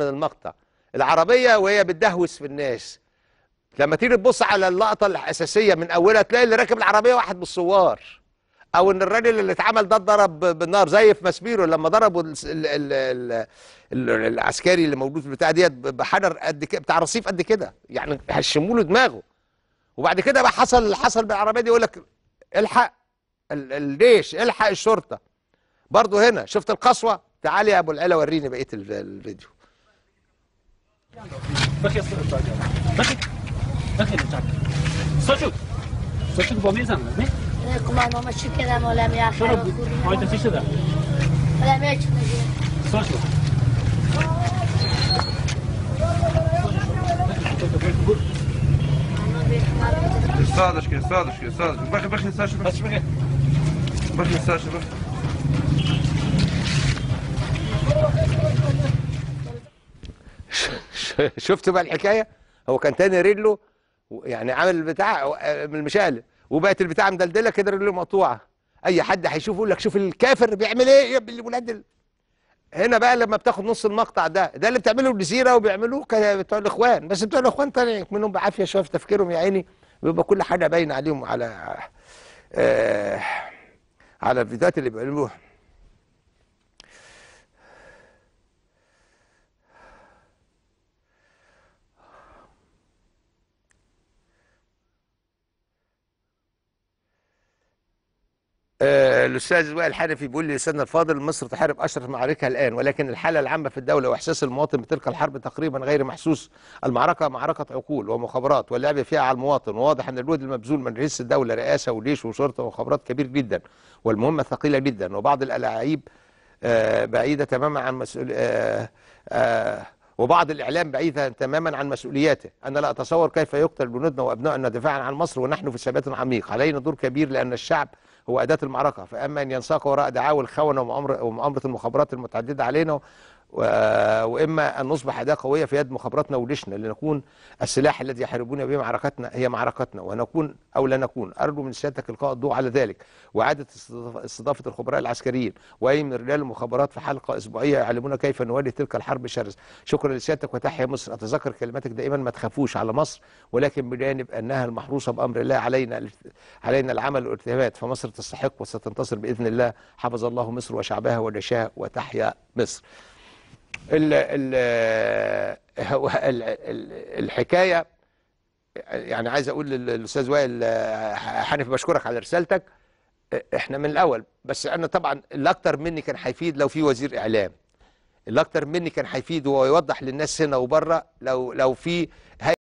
من المقطع. العربيه وهي بتدهوس في الناس، لما تيجي تبص على اللقطه الاساسيه من اولها تلاقي اللي راكب العربيه واحد من الثوار، او ان الراجل اللي اتعمل ده اتضرب بالنار زي في ماسبيرو لما ضربوا العسكري اللي موجود في البتاع ديت بحجر قد كده بتاع رصيف قد كده، يعني هشموا له دماغه. وبعد كده بقى حصل بالعربيه دي يقول لك الحق الجيش، الحق الشرطه. برضه هنا شفت القسوه. تعالي يا ابو العلا وريني بقيه الفيديو. كمان ماشي كذا ولا مياه شرب ما انت في كذا ولا ماشي صوتو صادش بخي ساشر بخي ساشر شفت بقى الحكايه؟ هو كان تاني رجله يعني عامل البتاع من المشقلب، وبقت البتاع مدلدله كده رجله مقطوعه. اي حد هيشوفه يقول لك شوف الكافر بيعمل ايه يا ابن الولاد. هنا بقى لما بتاخد نص المقطع ده اللي بتعمله الجزيره وبيعملوه بتوع الاخوان، بس بتوع الاخوان طالع منهم بعافيه شويه في تفكيرهم يا عيني، بيبقى كل حاجه باينه عليهم على الفيديوهات اللي بيعملوها. الاستاذ وائل الحنفي بيقول لي سيدنا الفاضل مصر تحارب اشرف معاركها الان، ولكن الحاله العامه في الدوله واحساس المواطن بتلك الحرب تقريبا غير محسوس. المعركه معركه عقول ومخابرات واللعب فيها على المواطن، وواضح ان الجهد المبذول من رئيس الدوله رئاسه وجيش وشرطه ومخابرات كبير جدا، والمهمه ثقيله جدا، وبعض الالاعيب بعيده تماما عن وبعض الاعلام بعيدا تماما عن مسؤولياته. انا لا اتصور كيف يقتل جنودنا وابنائنا دفاعا عن مصر ونحن في ثبات عميق. علينا دور كبير لان الشعب هو أداة المعركة، فأما أن ينساق وراء دعاوى الخونة ومؤامرة المخابرات المتعددة علينا، وإما أن نصبح أداة قوية في يد مخابراتنا وجيشنا لنكون السلاح الذي يحاربون به معركتنا هي معركتنا، ونكون أو لا نكون. أرجو من سيادتك إلقاء الضوء على ذلك، وإعادة استضافة الخبراء العسكريين وأي من رجال المخابرات في حلقة أسبوعية يعلمون كيف نواجه تلك الحرب الشرسة. شكرا لسيادتك وتحيا مصر. أتذكر كلماتك دائما ما تخافوش على مصر، ولكن بجانب أنها المحروسة بأمر الله علينا العمل والارتهابات، فمصر تستحق وستنتصر بإذن الله. حفظ الله مصر وشعبها ونشاها وتحيا مصر. الحكايه يعني عايز اقول للاستاذ وائل حنفي بشكرك على رسالتك. احنا من الاول، بس انا طبعا اللي اكتر مني كان هيفيد لو في وزير اعلام، اللي اكتر مني كان هيفيد ويوضح للناس هنا وبره لو في